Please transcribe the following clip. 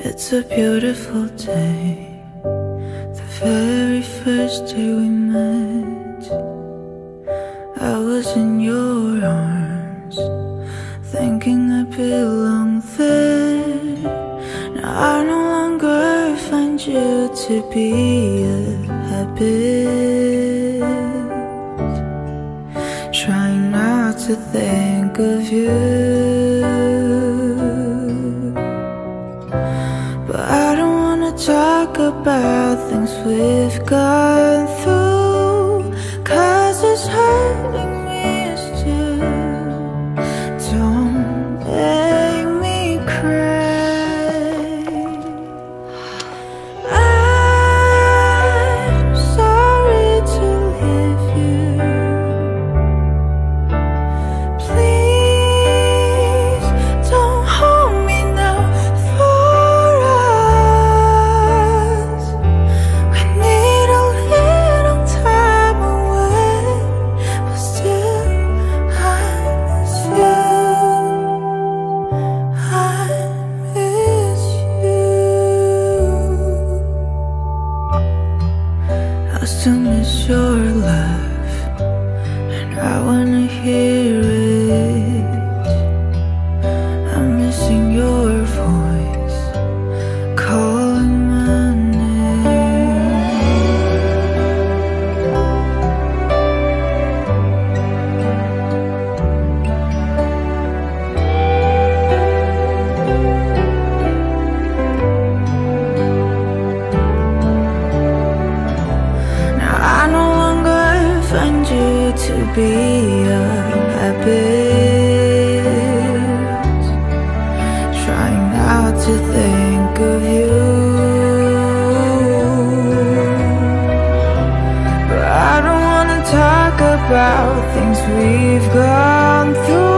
It's a beautiful day, the very first day we met. I was in your arms, thinking I belong there. Now I no longer find you to be a habit. Trying not to think of you, but I don't wanna talk about things we've gone through, 'cause it's hurting me still. Don't make me cry. I'm sorry to leave you. Please don't hold me now for us. We need a little time away, but still I miss you. I miss you. I still miss your laugh, and I wanna hear it. I'm missing your voice calling my name. Now I no longer find you to be a habit. Trying not to think of you, but I don't wanna talk about things we've gone through.